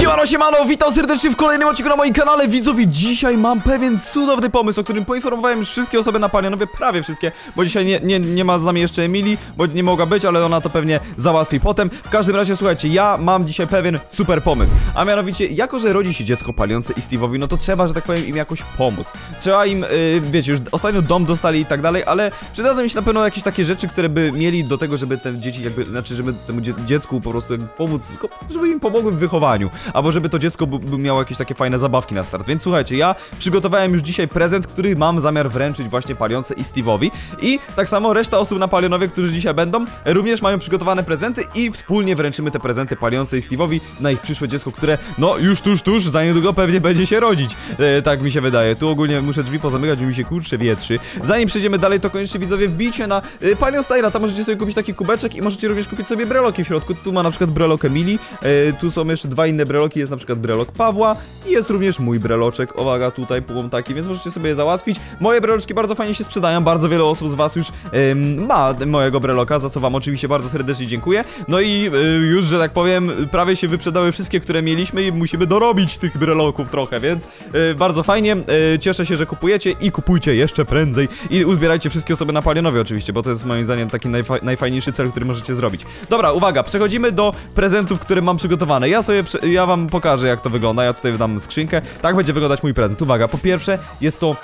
Siemano, siemano, witam serdecznie w kolejnym odcinku na moim kanale. Widzowie, dzisiaj mam pewien cudowny pomysł, o którym poinformowałem już wszystkie osoby na Palionowie, prawie wszystkie, bo dzisiaj nie ma z nami jeszcze Emilii, bo nie mogła być, ale ona to pewnie załatwi potem. W każdym razie, słuchajcie, ja mam dzisiaj pewien super pomysł, a mianowicie, jako że rodzi się dziecko palące i Steve'owi, no to trzeba, że tak powiem, im jakoś pomóc. Trzeba im, wiecie, już ostatnio dom dostali i tak dalej, ale przydadzą mi się na pewno jakieś takie rzeczy, które by mieli do tego, żeby te dzieci jakby, znaczy, żeby temu dziecku po prostu pomóc, żeby im pomogły w wychowaniu. Albo żeby to dziecko miało jakieś takie fajne zabawki na start. Więc słuchajcie, ja przygotowałem już dzisiaj prezent, który mam zamiar wręczyć właśnie Palionce i Steve'owi. I tak samo reszta osób na Palionowie, którzy dzisiaj będą, również mają przygotowane prezenty i wspólnie wręczymy te prezenty Palionce i Steve'owi na ich przyszłe dziecko, które no już tuż, za niedługo pewnie będzie się rodzić. Tak mi się wydaje. Tu ogólnie muszę drzwi pozamykać, bo mi się kurczę wietrzy. Zanim przejdziemy dalej, to koniecznie widzowie wbijcie na Palion Style'a. Tam możecie sobie kupić taki kubeczek i możecie również kupić sobie breloki w środku. Tu ma na przykład brelok Emilii, tu są jeszcze dwa inne breloki, jest na przykład brelok Pawła i jest również mój breloczek, uwaga, tutaj pół taki, więc możecie sobie je załatwić. Moje breloczki bardzo fajnie się sprzedają, bardzo wiele osób z was już ma mojego breloka, za co wam oczywiście bardzo serdecznie dziękuję. No i już, że tak powiem, prawie się wyprzedały wszystkie, które mieliśmy i musimy dorobić tych breloków trochę, więc bardzo fajnie, cieszę się, że kupujecie i kupujcie jeszcze prędzej i uzbierajcie wszystkie osoby na Palionowie oczywiście, bo to jest moim zdaniem taki najfajniejszy cel, który możecie zrobić. Dobra, uwaga, przechodzimy do prezentów, które mam przygotowane. Ja wam pokażę, jak to wygląda. Ja tutaj dam skrzynkę. Tak będzie wyglądać mój prezent. Uwaga, po pierwsze jest to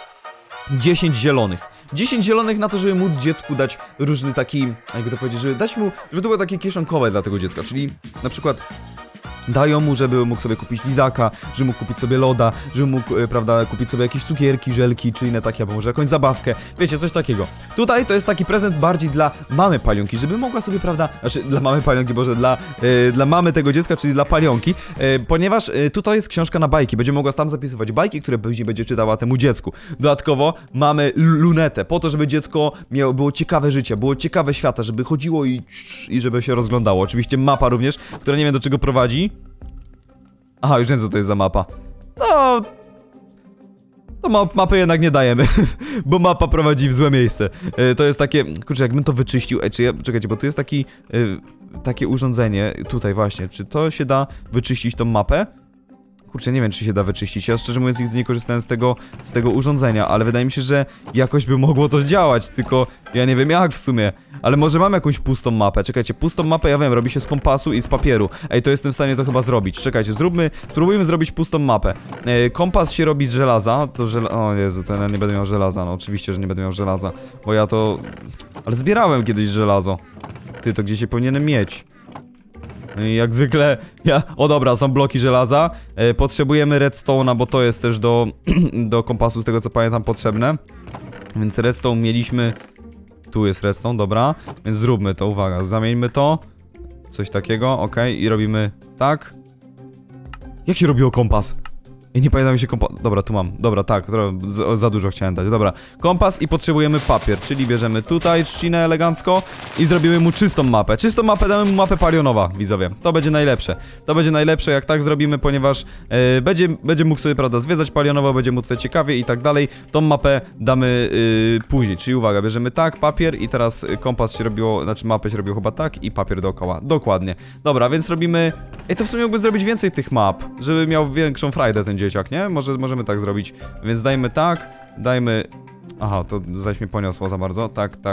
10 zielonych. 10 zielonych na to, żeby móc dziecku dać różny taki, jakby to powiedzieć, żeby dać mu, żeby to było takie kieszonkowe dla tego dziecka, czyli na przykład dają mu, żeby mógł sobie kupić lizaka, żeby mógł kupić sobie loda, żeby mógł, prawda, kupić sobie jakieś cukierki, żelki, czy inne takie, albo może jakąś zabawkę, wiecie, coś takiego. Tutaj to jest taki prezent bardziej dla mamy Palionki, żeby mogła sobie, prawda, znaczy dla mamy Palionki, boże, dla mamy tego dziecka, czyli dla Palionki, ponieważ tutaj jest książka na bajki, będzie mogła tam zapisywać bajki, które później będzie czytała temu dziecku. Dodatkowo mamy lunetę, po to, żeby dziecko było ciekawe życie, było ciekawe świata, żeby chodziło i żeby się rozglądało. Oczywiście mapa również, która nie wiem do czego prowadzi. Aha, już wiem co to jest za mapa. No... To mapy jednak nie dajemy, bo mapa prowadzi w złe miejsce. To jest takie... Kurczę, jakbym to wyczyścił... Czekajcie, bo tu jest takie urządzenie. Tutaj właśnie. Czy to się da wyczyścić tą mapę? Kurczę, nie wiem, czy się da wyczyścić. Ja szczerze mówiąc nigdy nie korzystałem z tego urządzenia, ale wydaje mi się, że jakoś by mogło to działać, tylko ja nie wiem jak w sumie. Ale może mam jakąś pustą mapę. Czekajcie, pustą mapę, ja wiem, robi się z kompasu i z papieru. Ej, to jestem w stanie to chyba zrobić. Czekajcie, spróbujmy zrobić pustą mapę. Kompas się robi z żelaza. O Jezu, to ja nie będę miał żelaza. No oczywiście, że nie będę miał żelaza, bo ja to... Ale zbierałem kiedyś żelazo. Ty, to gdzieś się powinienem mieć. Jak zwykle, o dobra, są bloki żelaza. Potrzebujemy redstone'a, bo to jest też do kompasu, z tego co pamiętam, potrzebne. Więc redstone mieliśmy... Tu jest redstone, dobra. Więc zróbmy to, uwaga, zamieńmy to. Coś takiego, okej, i robimy tak. Jak się robiło kompas? Ja nie pamiętam się kompas... Dobra, tu mam. Dobra, tak, za dużo chciałem dać. Dobra, kompas i potrzebujemy papier, czyli bierzemy tutaj trzcinę elegancko i zrobimy mu czystą mapę. Czystą mapę, damy mu mapę palionowa, widzowie. To będzie najlepsze. To będzie najlepsze, jak tak zrobimy, ponieważ będzie mógł sobie, prawda, zwiedzać palionowo, będzie mu tutaj ciekawie i tak dalej. Tą mapę damy później, czyli uwaga, bierzemy tak, papier i teraz kompas się robiło, znaczy mapę się robiło chyba tak i papier dookoła. Dokładnie. Dobra, więc robimy... Ej, to w sumie mógłby zrobić więcej tych map, żeby miał większą frajdę ten dzieciak, nie? Możemy tak zrobić. Więc dajmy tak, dajmy... Aha, to zaś mnie poniosło za bardzo.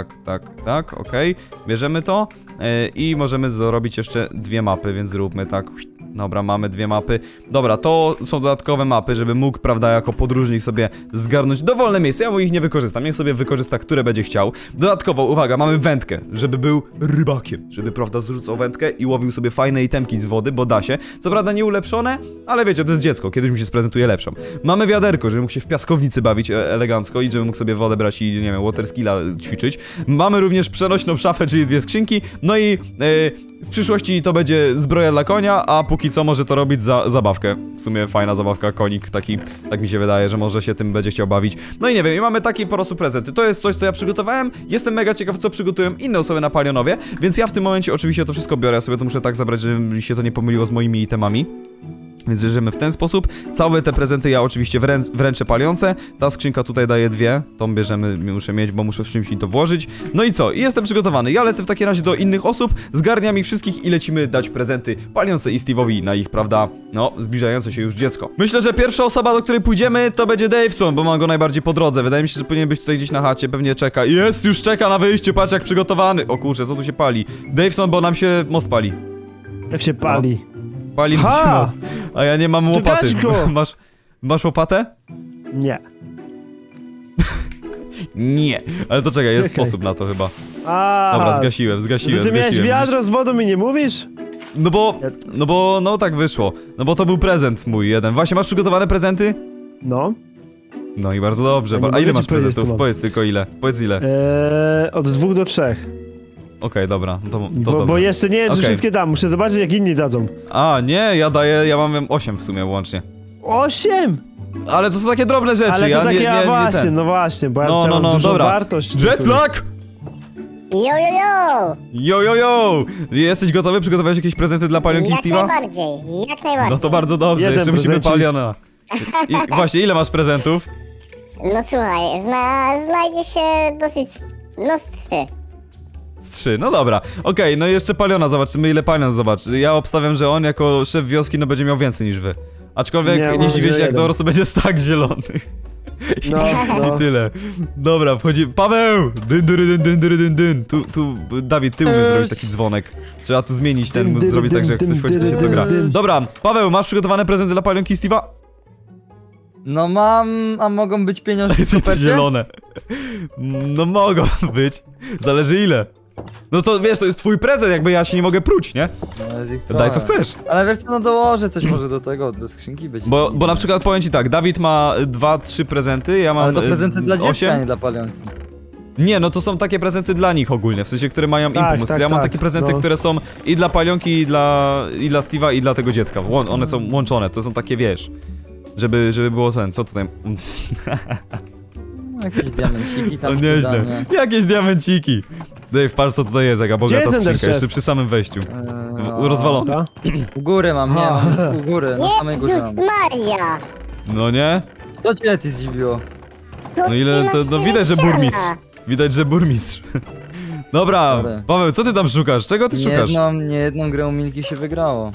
Tak, okej. Bierzemy to i możemy zrobić jeszcze dwie mapy, więc zróbmy tak. Dobra, mamy dwie mapy. Dobra, to są dodatkowe mapy, żeby mógł, prawda, jako podróżnik sobie zgarnąć dowolne miejsce. Ja mu ich nie wykorzystam, niech sobie wykorzysta, które będzie chciał. Dodatkowo, uwaga, mamy wędkę, żeby był rybakiem, żeby, prawda, zrzucał wędkę i łowił sobie fajne itemki z wody, bo da się. Co prawda nie ulepszone, ale wiecie, to jest dziecko, kiedyś mu się sprezentuje lepszą. Mamy wiaderko, żeby mógł się w piaskownicy bawić elegancko i żeby mógł sobie wodę brać i, nie wiem, waterskilla ćwiczyć. Mamy również przenośną szafę, czyli dwie skrzynki, no i... w przyszłości to będzie zbroja dla konia, a póki co może to robić za zabawkę. W sumie fajna zabawka, konik taki, tak mi się wydaje, że może się tym będzie chciał bawić. No i nie wiem, i mamy takie po prostu prezenty. To jest coś, co ja przygotowałem. Jestem mega ciekaw, co przygotują inne osoby na Palionowie, więc ja w tym momencie oczywiście to wszystko biorę. Ja sobie to muszę tak zabrać, żeby się to nie pomyliło z moimi itemami. Więc bierzemy w ten sposób. Całe te prezenty ja oczywiście wręczę Palionce. Ta skrzynka tutaj daje 2. Tą bierzemy, muszę mieć, bo muszę w czymś mi to włożyć. No i co? I jestem przygotowany. Ja lecę w takim razie do innych osób, zgarniam ich wszystkich i lecimy dać prezenty Palionce i Steve'owi na ich, prawda, no, zbliżające się już dziecko. Myślę, że pierwsza osoba, do której pójdziemy, to będzie Daveson, bo mam go najbardziej po drodze. Wydaje mi się, że powinien być tutaj gdzieś na chacie, pewnie czeka. Jest, już czeka na wyjściu, patrz jak przygotowany. O kurczę, co tu się pali? Daveson, bo nam się most pali. Jak się pali? Pali nam się most. A ja nie mam łopaty. Masz łopatę? Nie. Nie. Ale to czekaj, jest sposób na to chyba. Dobra, zgasiłem. Ty miałeś wiadro z wodą i nie mówisz? No tak wyszło. No bo to był prezent mój jeden. Właśnie, masz przygotowane prezenty? No. No i bardzo dobrze. A ile masz prezentów? Powiedz tylko ile. Powiedz ile. Od 2 do 3. Okej, dobra. To bo jeszcze nie wiem, czy wszystkie dam. Muszę zobaczyć, jak inni dadzą. A, nie, ja mam 8 w sumie łącznie. 8? Ale to są takie drobne rzeczy. Ale to takie, właśnie, no właśnie, bo ja mam dużą wartość. Jetlag! Yo! Jesteś gotowy? Przygotowałeś jakieś prezenty dla Palionki i Steve'a? Jak najbardziej. No to bardzo dobrze, jeszcze musimy Paliona. Właśnie, ile masz prezentów? No słuchaj, znajdzie się dosyć... No z 3. Z 3, no dobra. Okej, no i jeszcze Paliona, zobaczymy ile Palion zobaczy. Ja obstawiam, że on jako szef wioski no będzie miał więcej niż wy. Aczkolwiek nie zdziwię się, jak to po prostu będzie stak zielony. No. I tyle. Dobra, wchodzi. Paweł! Dyn. Tu, Dawid, ty umiesz zrobić taki dzwonek. Trzeba tu zmienić ten, zrobić tak, że jak ktoś wchodzi, to się to gra. Dobra, Paweł, masz przygotowane prezenty dla Palionki i Steve'a? No mam, a mogą być pieniążki w to zielone. No mogą być. Zależy ile. No to wiesz, to jest twój prezent, jakby ja się nie mogę pruć, nie? No, daj co chcesz. Ale wiesz co, no dołożę coś może do tego, ze skrzynki być. Bo na przykład powiem ci tak, Dawid ma 2-3 prezenty, ja mam ale to prezenty dla dziecka, 8. nie dla Palionki. Nie, no to są takie prezenty dla nich ogólnie, w sensie, które mają im pomóc. Ja mam takie prezenty, które są i dla Palionki, i dla Steve'a, i dla tego dziecka. One są łączone, to są takie, wiesz, żeby było ten, co tutaj... Jakieś diamenciki tam. No nieźle. Jakieś diamenciki. Dave, patrz co tutaj jest, jaka bogata skrzynka, jeszcze przy samym wejściu. Rozwalona. U góry mam, nie, mam u góry, na samej górze mam. Maria! No nie? Co cię ty zdziwiło? No ile, no widać, że burmistrz. Widać, że burmistrz. Dobra, Paweł, co ty tam szukasz? Czego ty szukasz? Nie jedną grę u Milki się wygrało.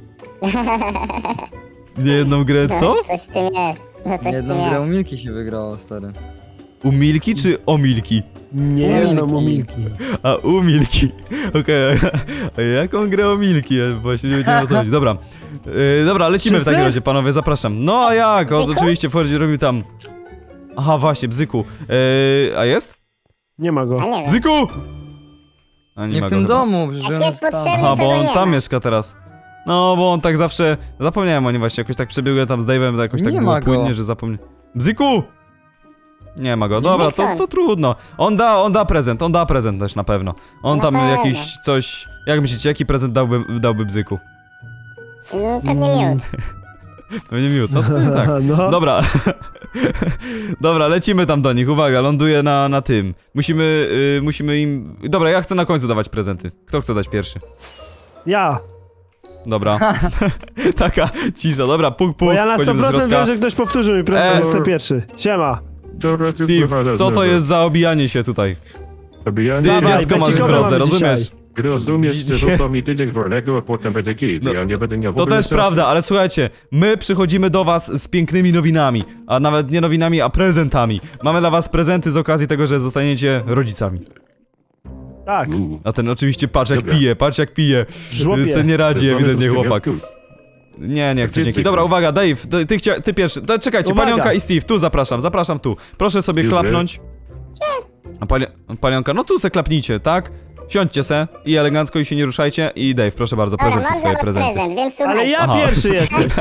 Nie jedną grę, co? Coś w tym jest. No coś Nie jedną grę u jest. Milki się wygrało, stary. U Milki czy o Milki? Nie, no u Milki. A u Milki. Okej, a jaką grę o Milki? Ja właśnie nie wiedziałem o co chodzi. Dobra. Dobra, lecimy w takim razie, panowie, zapraszam. No a jak? Oczywiście Fordzi robił tam. Aha, właśnie, Bzyku. A jest? Nie ma go. A nie wiem. Bzyku! A Nie ma w tym go chyba. domu, że Jak jest potrzebny, Aha, bo on nie tam ma. mieszka teraz. No, bo on tak zawsze... Zapomniałem o nim właśnie, jakoś tak przebiegłem tam z Dave'em, to jakoś tak Nie było ma go. płynnie, że zapomniałem. Bzyku! Nie ma go, dobra, to trudno. On da prezent też na pewno. On Na tam pewno. jakiś coś... Jak myślicie, jaki prezent dałby Bzyku? Pewnie miód. Pewnie miód, no to nie tak. No. Dobra. Dobra, lecimy tam do nich, uwaga, ląduję na tym. Musimy im... Dobra, ja chcę na końcu dawać prezenty. Kto chce dać pierwszy? Ja. Dobra. Taka cisza, dobra, puk. Bo ja na wchodzimy do 100% środka. wiem, że ktoś powtórzył mi prezent, chcę pierwszy. Siema. Steve, co to jest za obijanie się tutaj? Ty Dawaj, dziecko masz w becikowe drodze, mamy rozumiesz? dzisiaj. Rozumiesz, że to mi tydzień wolnego, a potem będzie git. Ja nie będę miał w To ogóle też czasu. prawda, ale słuchajcie, my przychodzimy do was z pięknymi nowinami, a nawet nie nowinami, a prezentami. Mamy dla was prezenty z okazji tego, że zostaniecie rodzicami. Tak. A ten oczywiście patrz jak Dobra. pije, patrz jak pije. Żłopie. Se nie radzi Bez ewidentnie domu chłopak. dziewiątku. Nie chcę, Gdzie dzięki. ty? Dobra, uwaga, Dave, ty pierwszy. Czekajcie, Uwaga. Palionka i Steve, tu zapraszam tu. Proszę sobie Dobra. klapnąć. A Palionka, no tu se klapnijcie, tak? Siądźcie se i elegancko i się nie ruszajcie. I Dave, proszę bardzo, Dobra, prezentuj mam swoje zaraz prezenty. prezent, więc Ale słuchajcie. ja Aha. pierwszy jestem.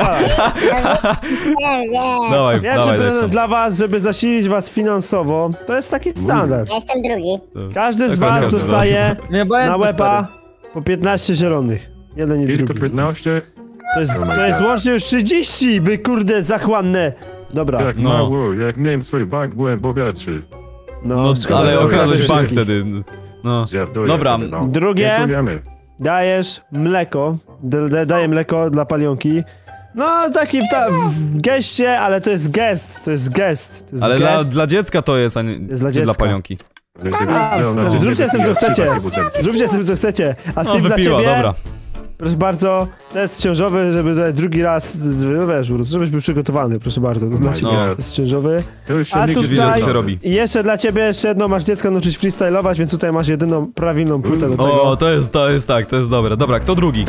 Wiem. Dawaj, Pierwszy dawaj, prezent Daveson. dla was, żeby zasilić was finansowo, to jest taki standard. Ja jestem drugi. Każdy z Tak, was każdy, dostaje Nie na będę, łeba po 15 zielonych. Jeden i Tylko drugi. 15? To jest łącznie już 30, wy kurde zachłanne. Dobra, Tak No. mało, jak miałem swój bank, byłem bogatszy. no, szkoda, Ale że okradłeś okradłeś bank wszystkich. wtedy. No. Żartuję Dobra. sobie, no. Drugie, Dziękujemy. dajesz mleko, daję mleko dla Palionki. No, taki w geście, ale to jest gest, to jest gest. To jest Ale gest. dla dziecka to jest, a nie Jest dla czy dla dziecka. palionki. Zróbcie z tym, co chcecie. Zróbcie z tym, co chcecie. A No, Steve dla wypiła, ciebie, dobra. proszę bardzo, test ciążowy, żeby tutaj drugi raz, wiesz, po prostu, żebyś był przygotowany, proszę bardzo, to dla ciebie No. test ciążowy. To już się A nigdy Widzę, tutaj- co się robi. I jeszcze dla ciebie, jeszcze jedno, masz dziecko nauczyć freestylować, więc tutaj masz jedyną prawilną płytę do tego. O, to jest tak, to jest dobre. Dobra, kto drugi?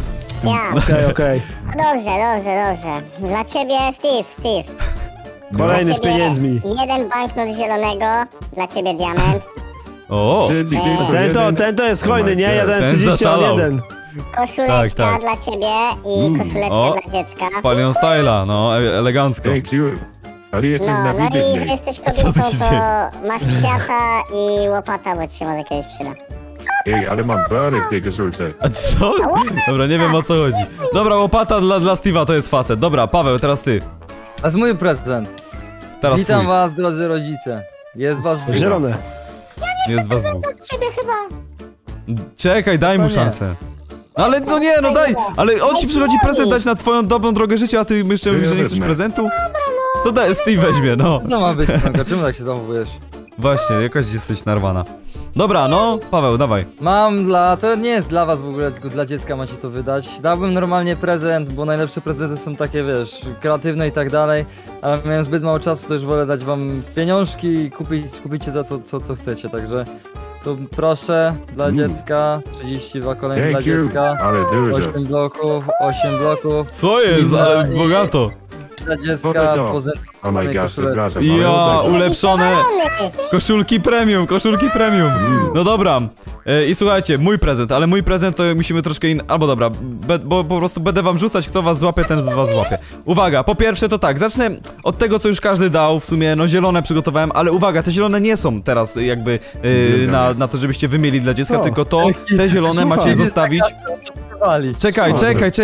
Ja. Okej. Dobrze. Dla ciebie, Steve. Kolejny Dla z ciebie pieniędzmi. jeden banknot zielonego, dla ciebie diament. O, Ten to jest hojny, nie? Ja dałem Ten 30, on zaszalał. 1. Koszuleczka Tak. dla ciebie i koszuleczka o, dla dziecka. z Palion Styla, no, elegancko. Thank you. Ale jestem No i że nawidywny. jesteś Co tu kobietą, się to dzieje? masz kwiata i łopata, bo ci się może kiedyś przyda. Ej, ale mam barek w tej koszulce. A co? Dobra, nie wiem o co chodzi. Dobra, łopata dla Steve'a to jest facet. Dobra, Paweł, teraz ty. A z mój prezent. Teraz Witam twój. was, drodzy rodzice. Jest was dwóch. Zielone. Jest was dwóch. Ciebie chyba. Czekaj, daj mu nie. szansę. No ale no nie, no daj! Ale on ci przychodzi prezent dać na twoją dobrą drogę życia, a ty jeszcze mówisz, że nie chcesz wezmę. prezentu? To daj, Steve weźmie, no. Co ma być, Franko? Czemu tak się zachowujesz? Właśnie, jakaś jesteś narwana. Dobra, no, Paweł, dawaj. Mam to nie jest dla was w ogóle, tylko dla dziecka macie to wydać. Dałbym normalnie prezent, bo najlepsze prezenty są takie, wiesz, kreatywne i tak dalej, ale miałem zbyt mało czasu, to już wolę dać wam pieniążki i kupicie za co chcecie, także to proszę, dla dziecka, 32 kolejne dla Thank you. dziecka, Ale dużo. 8 bloków, Co jest, ale bogato. dla Co dziecka, to? poza Oh my gosh, przepraszam. Ja, ale- ulepszone. Koszulki premium. No dobra. I słuchajcie, mój prezent, ale mój prezent to musimy troszkę albo dobra, bo po prostu będę wam rzucać, kto was złapie, ten z was złapie. Uwaga, po pierwsze to tak, zacznę od tego, co już każdy dał, w sumie, no zielone przygotowałem, ale uwaga, te zielone nie są teraz jakby na to, żebyście wymieli dla dziecka, Co? tylko te zielone macie zostawić. Czekaj.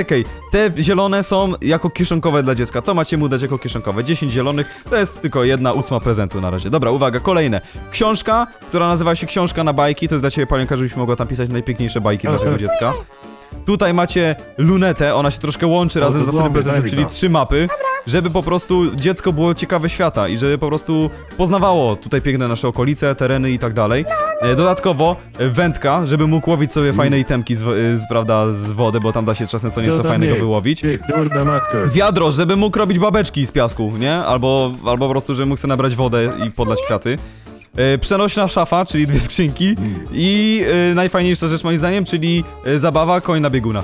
Te zielone są jako kieszonkowe dla dziecka. To macie mu dać jako kieszonkowe. 10 zielonych to jest tylko 1/8 prezentu na razie. Dobra, uwaga, kolejne. Książka, która nazywa się Książka na bajki. To jest dla ciebie, Panienka, żebyś mogła tam pisać najpiękniejsze bajki dla tego dziecka. Tutaj macie lunetę, ona się troszkę łączy razem z następnym prezentem, czyli 3 mapy, żeby po prostu dziecko było ciekawe świata i żeby po prostu poznawało tutaj piękne nasze okolice, tereny i tak dalej. Dodatkowo wędka, żeby mógł łowić sobie fajne itemki prawda, z wody, bo tam da się czasem co nieco fajnego wyłowić. Ty, durna matko. Wiadro, żeby mógł robić babeczki z piasku, nie? Albo po prostu, żeby mógł sobie nabrać wodę i podlać kwiaty. Przenośna szafa, czyli 2 skrzynki. I najfajniejsza rzecz moim zdaniem, czyli zabawa, koń na biegunach.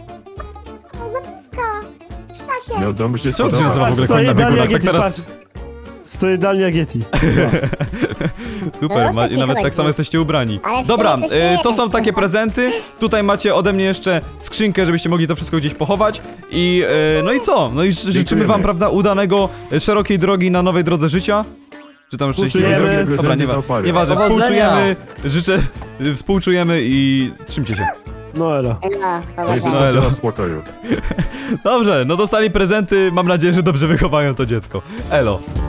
No dobrze, Czemu to się nazywa w ogóle koń Stoi na idealnie biegunach? jak Tak Yeti, teraz... patrz. Stoi idealnie jak Yeti. Super, No, to i ci nawet tak chodzi. samo jesteście ubrani. Ale w Dobra, sumie coś nie to jest. są takie prezenty. Tutaj macie ode mnie jeszcze skrzynkę, żebyście mogli to wszystko gdzieś pochować. I no i co? No i życzymy wam, prawda, udanego, szerokiej drogi na nowej drodze życia. Czy tam szczęśliwej Współczujemy. drogi? Dobra, nieważne, Powodzenia. współczujemy i trzymcie się. No elo. No, To jest No, elo. na spokoju. Dobrze, no dostali prezenty, mam nadzieję, że dobrze wychowają to dziecko. Elo.